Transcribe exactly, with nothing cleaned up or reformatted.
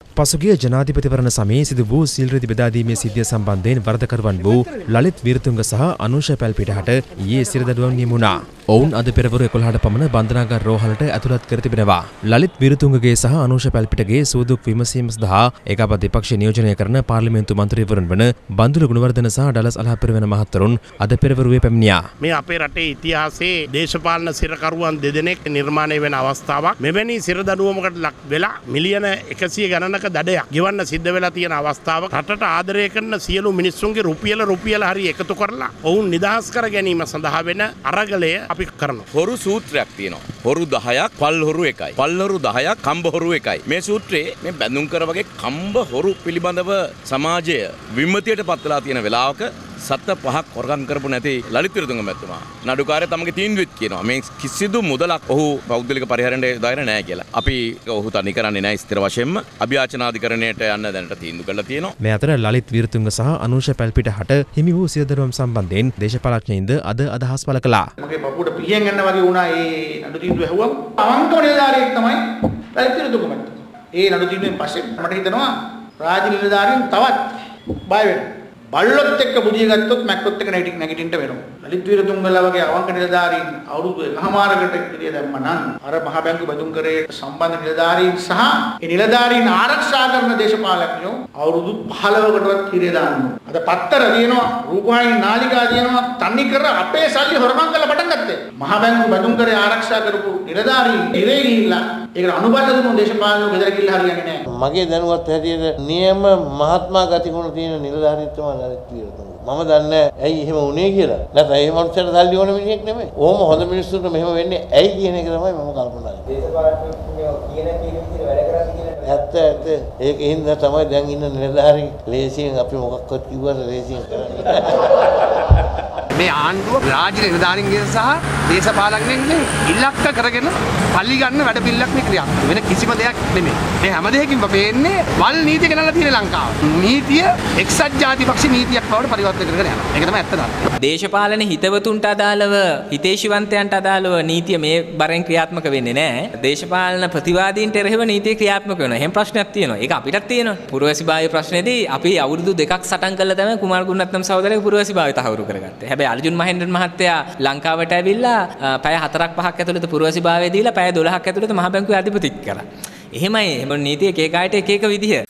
පසුගිය ජනාධිපතිවරණ සමයේ සිදු වූ සීල් රෙදි බෙදා දීමේ සිද්ධිය සම්බන්ධයෙන් වරදකරුවන් වූ ලලිත් වීරතුංග සහ අනුෂ පැල්පිටහට ඊයේ සිරදඬුවම් නියම වුණා. ඔවුන් අද පෙරවරු එකොළහට පමණ බන්ධනාගාර රෝහලට ඇතුළත් කර තිබෙනවා. ලලිත් වීරතුංගගේ සහ අනුෂ පැල්පිටගේ සුවදුක් විමසීම සඳහා ඒකාබද්ධ විපක්ෂය නියෝජනය කරන පාර්ලිමේන්තු මන්ත්‍රීවරුන් වන බන්දුල ගුණවර්ධන සහ ඩලස් අලහපිරවන මහත්වරුන් අද පෙරවරුවේ පැමිණියා. මේ අපේ රටේ ඉතිහාසයේ දේශපාලන සිරකරුවන් දෙදෙනෙක් නිර්මාණය වෙන අවස්ථාවක්. මෙවැනි සිරදඬුවමකට ලක් වෙලා මිලියන එකසිය ගණනක දඩයක් ගෙවන්න සිද්ධ වෙලා තියෙන අවස්ථාවක්. රටට ආදරය කරන සියලු මිනිස්සුන්ගේ රුපියල රුපියල හරි එකතු කරලා ඔවුන් නිදහස් කර ගැනීම සඳහා වෙන අරගලය අපි කරනවා. හොරු සූත්‍රයක් තියෙනවා. හොරු දහයක් පල් හොරු එකයි. පල් හොරු දහයක් කම්බ හොරු එකයි. මේ සූත්‍රයේ මේ බැඳුම් කර වගේ කම්බ හොරු පිළිබඳව සමාජය විමතියට පත් වෙලා තියෙන වෙලාවක සත්ත පහක් හොරගම් කරපු නැති ලලිත් වීරතුංග මැතිතුමා නඩුකාරය තමගේ තීන්දුවෙත් කියනවා මේ කිසිදු මුදලක් ඔහු පෞද්ගලික පරිහරණයට දාගෙන නැහැ කියලා. අපි ඔහු තනි කරන්නේ නැහැ ස්ථිර වශයෙන්ම අභියාචනාධිකරණයට යන්න දැනට තීන්දුව කරලා තියෙනවා. මේ අතර ලලිත් වීරතුංග සහ අනුෂ පැල්පිටහට හිමි වූ සිරදඬුවම් සම්බන්ධයෙන් දේශපාලඥයින්ද අද අදහස් පළ කළා. මගේ පපුවට පිහියෙන් යන්න වගේ වුණා ඒ නඩු තීන්දුව ඇහුවම අවංකව නිලධාරියෙක් තමයි ලලිත් වීරතුංග මැතිතුමා. ඒ නඩු තීන්දුවෙන් පස්සේ මට හිතෙනවා රාජ නිලධාරීන් තවත් බය වෙනවා. බල්ලොත් එක්ක බුදිය ගත්තොත් මැක්කොත් එක්ක නැගිටින්න නැගිටින්න වෙනවා. ලලිත් වීරතුංගලා වගේ අවංක නිලධාරීන් අවුරුදු එකමාරකට ඉදිරිය දැම්ම නම් අර මහ බැංකු බඳුන් කරේ සම්බන්ධ නිලධාරීන් සහ ඒ නිලධාරීන් ආරක්ෂා කරන දේශපාලකයෝ අවුරුදු පහළොවකටවත් හිරේ දානවා. අද පත්තර දිනනවා, රූපවාහිනී නාලිකා දිනනවා, තනි කර අපේ සල්ලි හොරකම් කරලා පටන් ගත්තේ. මහ බැංකු බඳුන් කරේ ආරක්ෂා කරපු නිලධාරීන් හිරේ ගිහිල්ලා ඒකට අනුබද්ධ දුන්නු දේශපාලකයෝ ගෙදර ගිහිල්ලා හරියන්නේ නැහැ. මගේ දැනුවත් හැටියට නියම මහත්මා ගතිගුණ තියෙන නිලධාරීන් තමයි මම දන්නේ ඇයි එහෙම වුනේ කියලා. නැත්නම් ඒ මනුස්සයාට සල්ලි ඕන මිනිහෙක් නෙමෙයි. ඕම හොඳ මිනිස්සුන්ට මෙහෙම වෙන්නේ ඇයි කියන එක තමයි මම කල්පනා කරන්නේ. දේශපාලනඥයෝ කියන කී විදිහට වැඩ කරන්නේ කියලා. ඇත්ත ඇත්ත. ඒකෙන් තමයි දැන් ඉන්න නිලධාරීන් ලේසියෙන් අපි මොකක්වත් කිව්වට ලේසියෙන් කරන්නේ. මේ ආණ්ඩුව රාජ්‍ය නිලධාරීන්ගෙන් සහ දේශපාලඥයින්ගෙන් ඉලක්ක කරගෙන පල්ලි ගන්න වැඩ පිළිලක් මේ ක්‍රියාත්මක වෙන කිසිම දෙයක් නෙමෙයි. මේ හැම දෙයකින්ම පේන්නේ වල් නීතිය ගෙනල්ලා තියෙන ලංකාව. නීතිය එක්සත් ජාතිපක්ෂ නීතියක් බවට පරිවර්තනය කරගෙන යනවා. ඒක තමයි ඇත්ත දාන්න. දේශපාලන හිතවතුන්ට අදාළව හිතේශිවන්තයන්ට අදාළව නීතිය මේ බරෙන් ක්‍රියාත්මක වෙන්නේ නැහැ. දේශපාලන ප්‍රතිවාදීන්ට එරෙහිව නීතිය ක්‍රියාත්මක වෙනවා. එහෙම ප්‍රශ්නයක් තියෙනවා. ඒක අපිටත් තියෙනවා. පුරවැසිභාවය ප්‍රශ්නේදී අපි අවුරුදු දෙකක් සටන් කළා තමයි කුමාර ගුණරත්නම් සහෝදරගේ පුරවැසිභාවය තහවුරු කරගත්තේ. හැබැයි අර්ජුන් මහේන්ද්‍රන් මහත්තයා ලංකාවට ඇවිල්ලා පැය හතරක් පහක් ඇතුළත පුරවැසිභාවය දීලා පැය දොළහක් ඇතුළත මහ බැංකුවේ අධිපතිත් කරා. එහෙමයි එහෙම නීතිය එක එක අයට එක එක විදිහ.